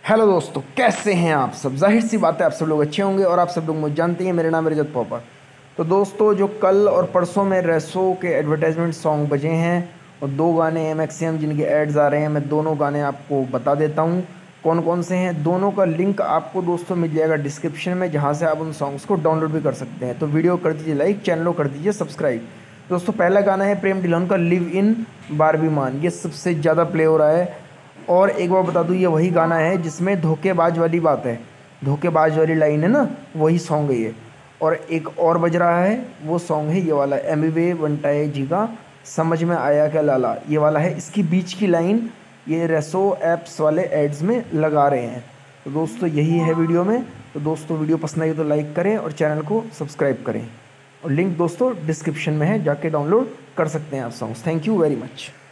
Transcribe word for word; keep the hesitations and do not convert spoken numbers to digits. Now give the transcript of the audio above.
Hello दोस्तों, कैसे हैं आप सब। जाहिर सी बात है आप सब लोग अच्छे होंगे और आप सब लोग मुझे जानते हैं। मेरा नाम है रजत पॉपर। तो दोस्तों, जो कल और परसों में रेसो के एडवर्टाइजमेंट सॉन्ग बजे हैं और दो गाने एम एक्स एम जिनके एड्स आ रहे हैं, मैं दोनों गाने आपको बता देता हूँ कौन कौन से हैं। दोनों का लिंक आपको दोस्तों मिल जाएगा डिस्क्रिप्शन में, जहाँ से आप उन सॉन्ग्स को डाउनलोड भी कर सकते हैं। तो वीडियो कर दीजिए लाइक, चैनल को कर दीजिए सब्सक्राइब। दोस्तों, पहला गाना है प्रेम डिलोन का लिव इन बारबी मान। ये सबसे ज़्यादा प्ले हो रहा है। और एक बार बता दूं, ये वही गाना है जिसमें धोखेबाज वाली बात है, धोखेबाज वाली लाइन है ना, वही सॉन्ग है ये। और एक और बज रहा है, वो सॉन्ग है ये वाला, एम वे वंटाए जी का समझ में आया क्या लाला, ये वाला है। इसकी बीच की लाइन ये रेसो ऐप्स वाले एड्स में लगा रहे हैं। तो दोस्तों, यही है वीडियो में। तो दोस्तों, वीडियो पसंद आई तो लाइक करें और चैनल को सब्सक्राइब करें। और लिंक दोस्तों डिस्क्रिप्शन में है, जाके डाउनलोड कर सकते हैं आप songs. Thank you very much.